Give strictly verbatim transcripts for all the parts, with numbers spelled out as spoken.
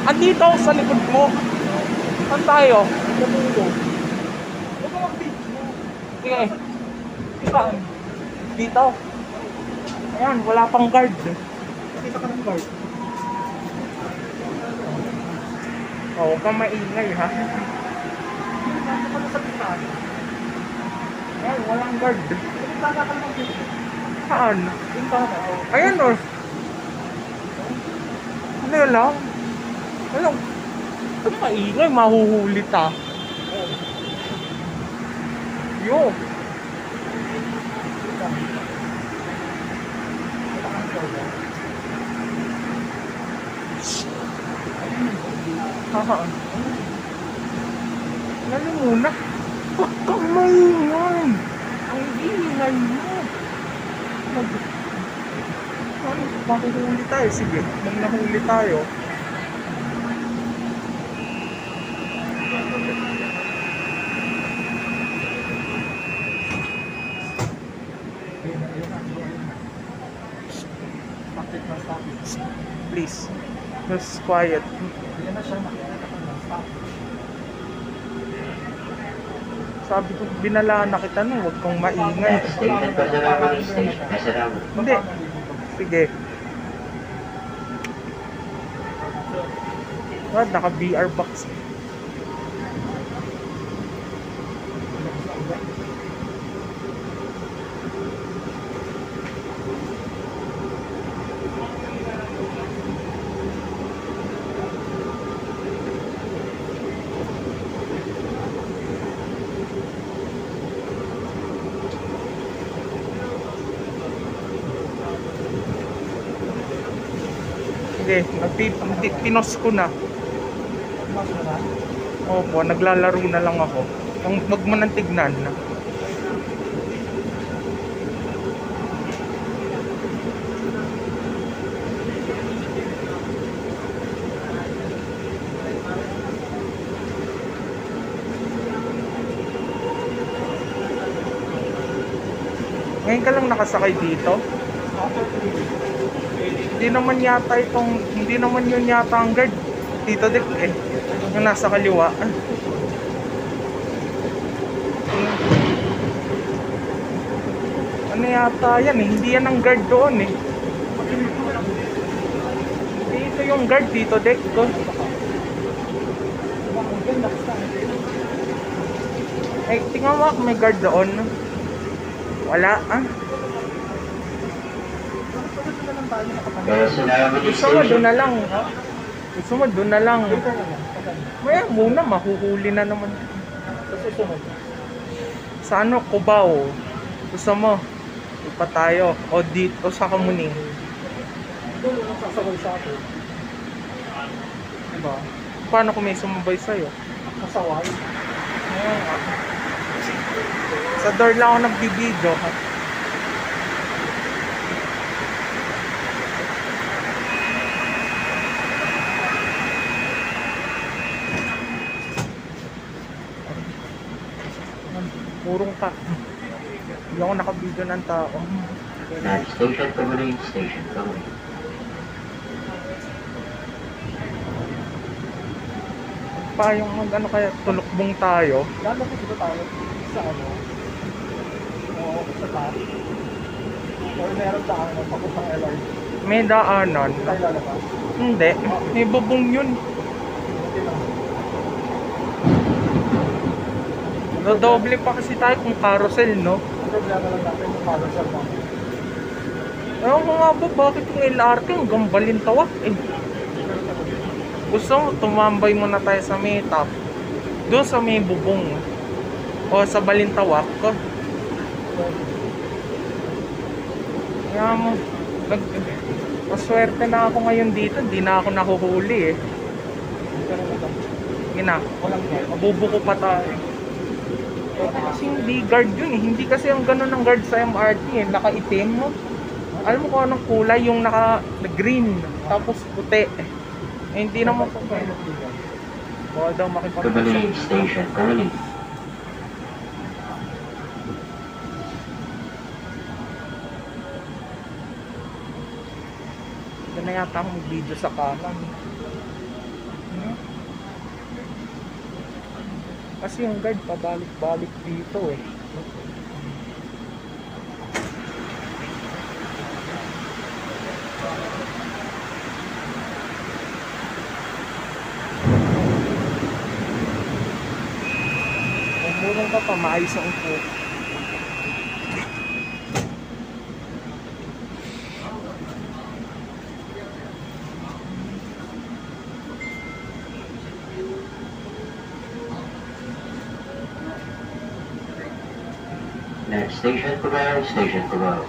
Andito ako sa likod mo. Saan tayo? Huwag ka mag-video. Sige. Saan? Dito. Ayan, wala pang guard. Nakita ka ng guard. Oh, huwag kang maingay ha. Ayan, walang guard. Saan? Ayan o. Ano yun lang? Ano? Ano maingay? Mahuhuli ta. Yo. Haha. Lalo muna. Huwag kang maingay. Ang ingay mo. Mahuhuli tayo. Sige, mag nahuli tayo. Please, just quiet. Sabi ko, binalaan na kita nung huwag kang maingay. Hindi. Sige. Ah, naka-B R box. Sige, nagpinos ko na. Opo, naglalaro na lang ako. Ang magmanantignan na. Ngayon ka lang nakasakay dito? Hindi naman yata itong, hindi naman yun yata ang guard. Dito dik eh. Yung nasa kaliwa. Ano yata yan eh. Hindi yan ang guard doon eh. Dito yung guard dito dik ko. Eh, tingnan mo ako may guard doon. Wala ah. Gusto mo doon na lang. Gusto mo doon na lang. Maya muna, mahuhuli na naman. Sa ano, Cubao. Gusto mo? Ipa tayo. O dito sa Kamuning. Doon lang sasabay sa akin. Diba? Paano kung may sumabay sa'yo? Kasaway. Sa door lang ako nagbibideo. Purong ka. Hindi ako nakabidyo ng tao. Station Kamuning, Station Kamuning. Pa yung mag ano kaya tulukbong tayo. Gano'n po dito tayo sa ano? Oo, sa top. Or meron daan ng papuntang L R T. May daanan. Hindi tayo lalabas. Hindi. May bubong yun. Hindi lang. Dodoble pa kasi tayo kung carousel, no? Ang problema lang natin yung carousel mo. Ewan ko nga ba, bakit yung L R T hanggang Balintawak eh? Gusto mo, tumambay muna tayo sa may top. Doon sa may bubong. O sa Balintawak ko. Kaya mo, nag, maswerte na ako ngayon dito. Hindi na ako nahuhuli eh. Gina, mabubuko pa tayo. Kasi hindi guard yun eh. Hindi kasi ang ganun ng guard sa M R T eh. Nakaitim mo. Alam mo kung anong kulay? Yung naka-green. Tapos puti. Eh, hindi naman po kayo. Baka daw makipag- Kamuning, Station Kamuning. Ito na yata akong video sa kanan. Kasi yung guard pabalik-balik dito eh. Umurong ka pa, maayos ang upo. Next station, Cubao, Station Cubao.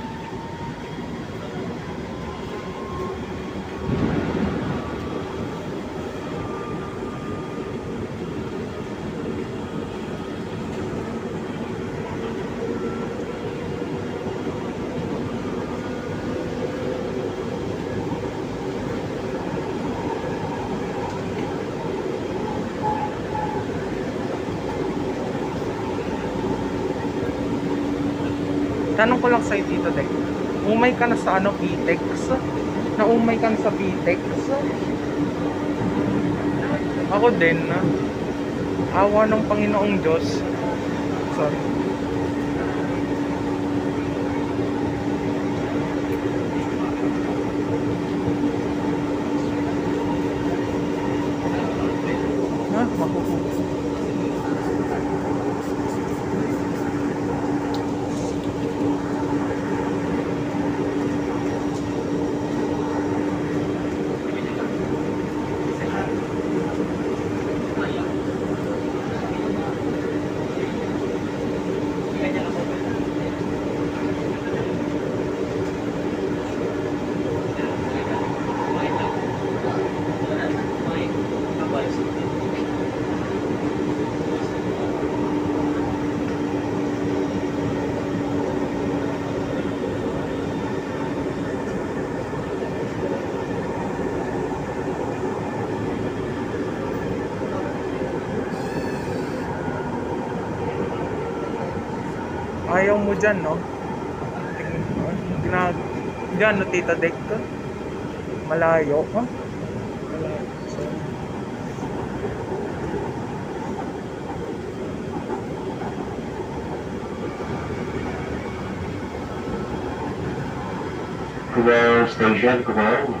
Tanong ko lang sa'yo dito, Dek. Umay ka na sa ano, P T E X? Naumay ka na sa P T E X? Ako din, na. Awa ng Panginoong Diyos. Sorry. Ha? Makukuha. Ayaw mo dyan, no? Tingnan, dyan, no, Tita Dek? Malayo, ha? Malayo. So, Cubao Station, Cubao.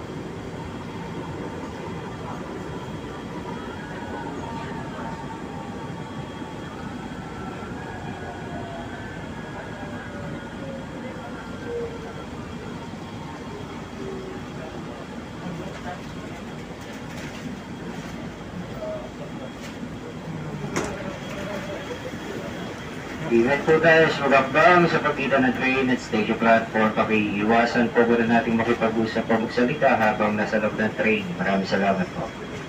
Ingat po tayo sa magakbang sa pagitan ng train at station platform. Pakiiwasan po muna natin makipag-usap o magsalita habang nasa loob ng train. Maraming salamat po.